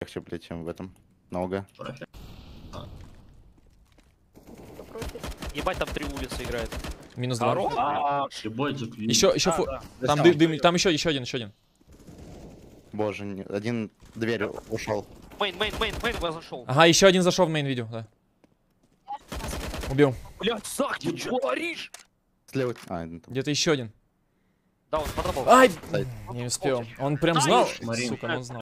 легче, блядь, чем в этом. Много. Ебать, там 3 улицы играет. Минус 2. Ебать, Еще там дым, там еще один. Боже, один дверь ушел. Мейн зашел. Ага, еще один зашел в мейн видео, да. Убил. Блять, Сак, ты что творишь? Слева. А, ну, там. Где-то еще один. Да, он подробал. Ай! Сайт. Не успел. Он прям знал. Марин. Сука, он знал.